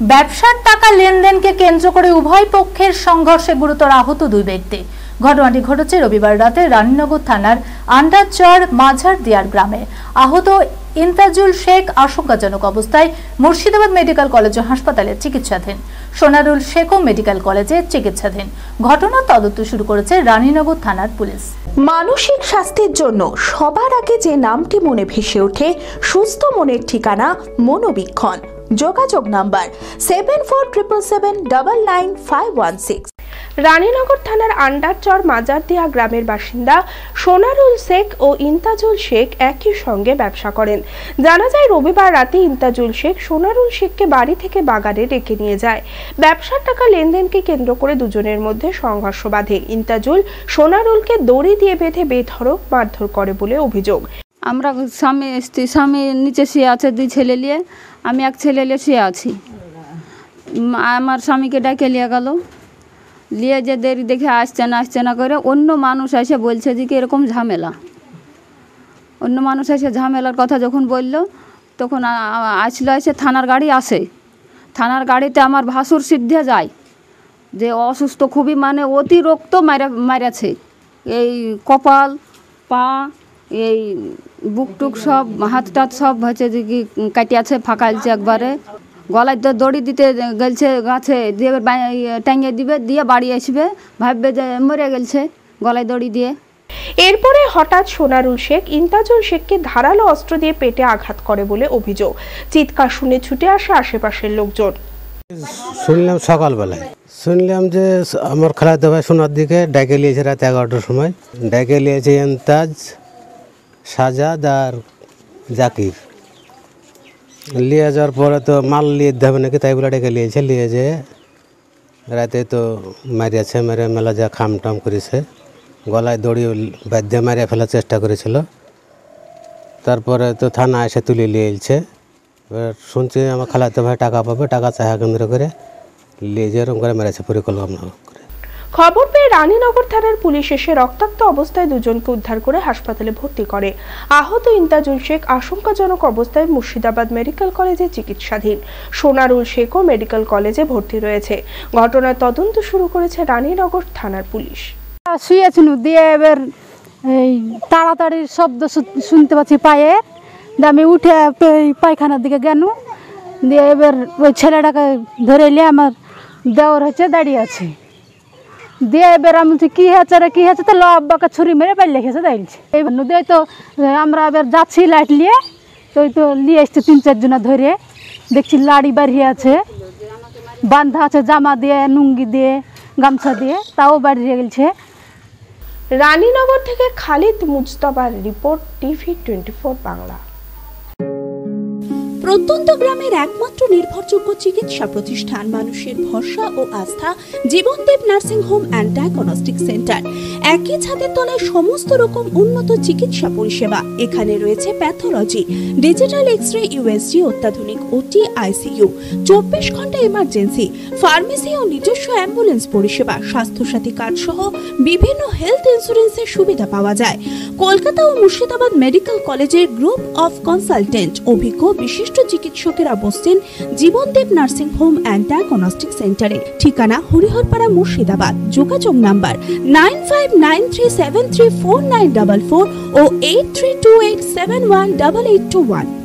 ব্যবসার টাকা লেনদেনকে কেন্দ্র করে উভয় পক্ষের সংঘর্ষে গুরুতর আহত দুই ব্যক্তি। ঘটনাটি ঘটেছে রবিবার রাতে রানীনগর থানার আন্ডারচর মাঝারদিয়ার গ্রামে। আহত ইন্তাজুল শেখ আশঙ্কাজনক অবস্থায় মুর্শিদাবাদ মেডিকেল কলেজ ও হাসপাতালে চিকিৎসাধীন। সোনারুল শেখও মেডিকেল কলেজে চিকিৎসাধীন। ঘটনার তদন্ত শুরু করেছে রানীনগর থানার পুলিশ। মানসিক স্বাস্থ্যের জন্য সবার আগে যে নামটি মনে ভেসে ওঠে, সুস্থ মনের ঠিকানা মনোবীক্ষণ। যোগাযোগ নাম্বার 7477799516। রানীনগর থানার আন্ডারচর মাজারদিয়া গ্রামের বাসিন্দা সোনারুল শেখ ও ইন্তাজুল শেখ একই সঙ্গে ব্যবসা করেন। জানা যায় রবিবার রাতে ইন্তাজুল শেখ সোনারুল শেখকে বাড়ি থেকে বাগানে ডেকে নিয়ে যায়। ব্যবসার টাকা লেনদেনকে কেন্দ্র করে দুজনের মধ্যে সংঘর্ষ বাধে। ইন্তাজুল সোনারুলকে দড়ি দিয়ে বেঁধে বেধড়ক মারধর করে বলে অভিযোগ। আমরা স্বামী নিচে শুয়ে আছে, দুই ছেলে নিয়ে, আমি এক ছেলে নিয়ে শুয়ে আছি। আমার স্বামীকে ডেকে নিয়ে গেল, নিয়ে যে দেরি দেখে আসছে না করে অন্য মানুষ এসে বলছে যে কি এরকম ঝামেলা। অন্য মানুষ এসে ঝামেলার কথা যখন বলল তখন আসলো, এসে থানার গাড়ি আসে। থানার গাড়িতে আমার ভাসুর সিদ্ধে যায় যে অসুস্থ খুবই, মানে অতিরিক্ত মারেছে। এই কপাল, পা, এই বুক টুক সব, হাত টাত সব হচ্ছে যে কি কাটিয়াছে, ফাঁকাইছে একবারে। গলায় তো দড়ি দিতে গেলছে গাছে দিয়ে টাঙিয়ে দিবে, দিয়ে বাড়ি আসবে, ভাববে যে মরে গেলছে গলায় দড়ি দিয়ে। এরপরে হঠাৎ সোনারুল শেখ ইন্তাজুল শেখকে ধারালো অস্ত্র দিয়ে পেটে আঘাত করে বলে অভিযোগ। চিৎকার শুনে ছুটে আসে আশেপাশের লোকজন। শুনলাম সকালবেলায়, শুনলাম যে আমার খালাতো ভাই সোনার দিকে ডেকে নিয়েছে রাত 11টার সময়। ডেকে নিয়েছে ইন্তাজ, সাজাদ আর জাকির। নিয়ে যাওয়ার পরে তো মাল নিয়ে দেবে নাকি, তাই বলে ডেকে নিয়েছে। নিয়ে যেয়ে রাতে তো মারিয়াছে, মেরে মেলা যা খাম টাম করেছে, গলায় দড়ি বাধ্যে মারিয়ে ফেলার চেষ্টা করেছিল। তারপরে তো থানা এসে তুলে নিয়ে এলছে। এবার শুনছি আমার খালাতো ভাই টাকা পাবে, টাকা চাহা কেন্দ্র করে নিয়ে যে এরকম করে মেরেছে পরিকল্পনা করে। খবর পেয়ে রানীনগর থানার পুলিশ এসে রক্তাক্ত অবস্থায় দুজনকে উদ্ধার করে হাসপাতালে ভর্তি করে। আহত ইন্তাজুল শেখ আশঙ্কাজনক অবস্থায় মুর্শিদাবাদ মেডিকেল কলেজে চিকিৎসাধীন। সোনারুল শেখও মেডিকেল কলেজে ভর্তি রয়েছে। ঘটনার তদন্ত শুরু করেছে রানীনগর থানার পুলিশ। শুয়েছিল, দিয়ে এবার এই তাড়াতাড়ির শব্দ শুনতে পাচ্ছি পায়ে, আমি উঠে পায়খানার দিকে গেল। দিয়ে এবার ওই ছেলেটাকে ধরে নিয়ে আমার দেওর হচ্ছে দাঁড়িয়ে আছে। দিয়ে এবার আমি কি হয়েছে রে, কি হয়েছে, তো আব্বাকে ছুরি মেরে পাইলে খেয়েছে দাঁড়িয়েছে। এইবার দিয়ে তো আমরা এবার যাচ্ছি লাইট নিয়ে, তো ওই তো নিয়ে এসছে 3-4 জনা ধরে। দেখছি লাড়ি বাড়িয়ে আছে, বান্ধা আছে জামা দিয়ে, লুঙ্গি দিয়ে, গামছা দিয়ে, তাও বাড়িয়ে গেছে। রানীনগর থেকে খালিদ মুজতবার রিপোর্ট, টিভি 24 বাংলা। প্রত্যন্ত গ্রামের একমাত্র নির্ভরযোগ্য চিকিৎসা প্রতিষ্ঠান, মানুষের ভরসা ও আস্থা, Jibandeb nursing home and diagnostic centre. একই ছাদের তলায় সমস্ত রকম উন্নত চিকিৎসা পরিষেবা। এখানে রয়েছে প্যাথোলজি, ডিজিটাল এক্স-রে, ইউএসজি, অত্যাধুনিক ওটি, আইসিইউ, 24 ঘন্টা এমার্জেন্সি, ফার্মেসি ও নিজস্ব অ্যাম্বুলেন্স পরিষেবা। স্বাস্থ্যসাথী কার্ড সহ বিভিন্ন হেলথ ইন্স্যুরেন্সের সুবিধা পাওয়া যায়। কলকাতা ও মুর্শিদাবাদ মেডিকেল কলেজের গ্রুপ অফ কনসালটেন্ট অভিজ্ঞ বিশিষ্ট চিকিৎসকেরা বসছেন Jibandeb nursing home and diagnostic সেন্টারে। ঠিকানা হরিহরপাড়া, মুর্শিদাবাদ। যোগাযোগ নাম্বার 9593734944 ও 8328718821।